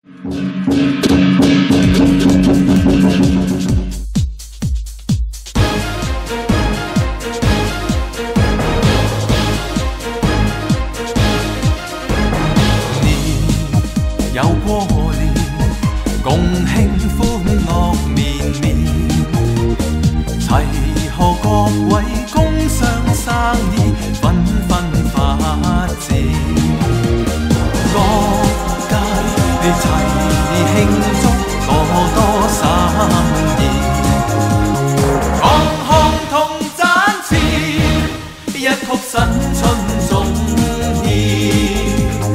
又過年，共慶歡樂綿綿，齊賀各位工商生意紛紛發展，各界齊慶祝多多生意，行行同賺錢，一曲新春總意。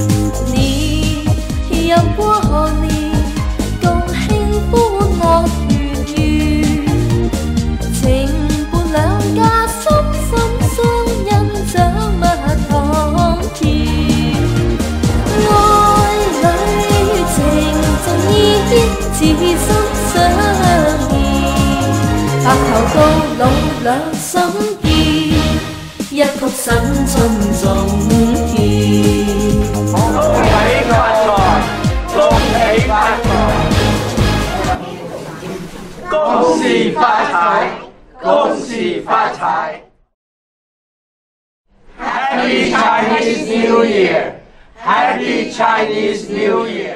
又過賀年，共慶歡樂團圓，情伴兩家心心相印，長蜜堂甜。愛侶情重意牽，至心相依。白頭到老兩心結，一曲新春總獻。 恭喜發財，恭喜發財 ！Happy Chinese New Year! Happy Chinese New Year!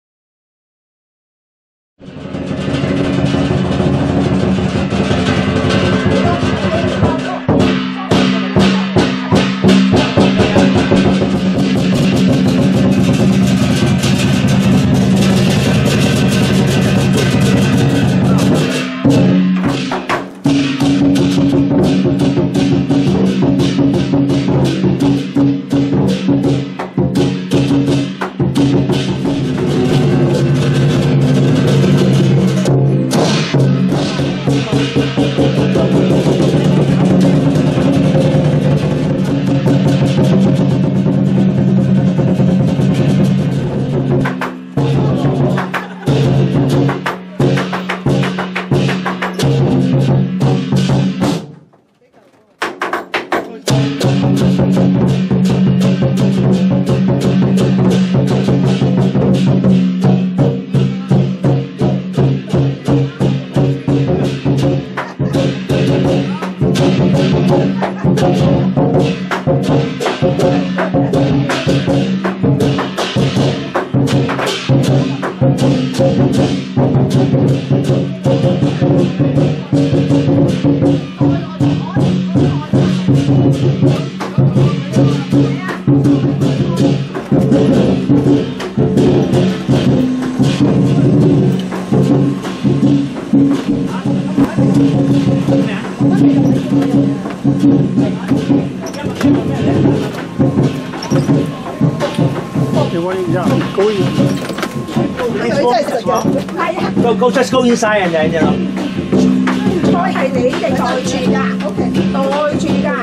Go, just go inside and then, you know. 菜係你哋袋住㗎，袋住㗎。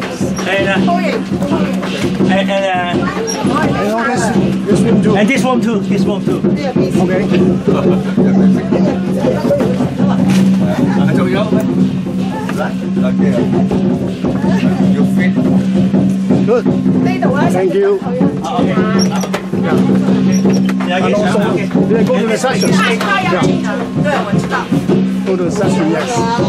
And this one too, this one too. Okay. 仲有咩？You fit. Good. 呢度咧，Thank you. Go to the section. Go to the section, yes.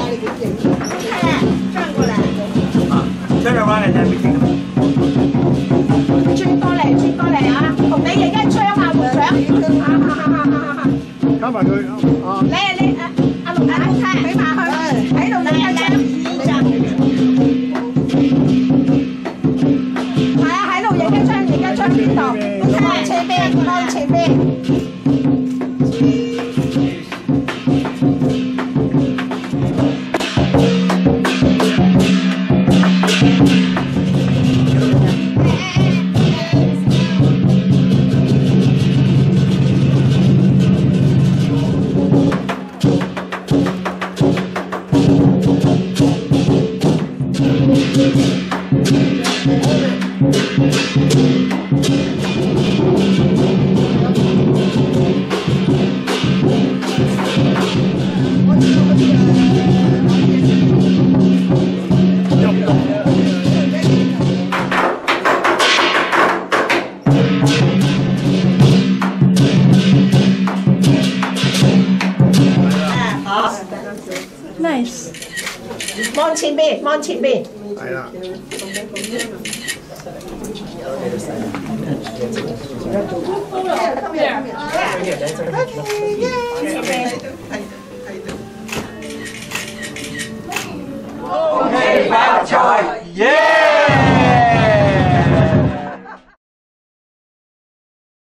Turn around and then we take them. 轉過嚟啊！同你影一張啊，會長。 加埋佢啊！ 你阿龍太俾埋佢喺度影一張。係啊，喺度影一張邊度？前邊。 Nice。 望前邊，望前邊。 係啦。 恭喜發財，耶！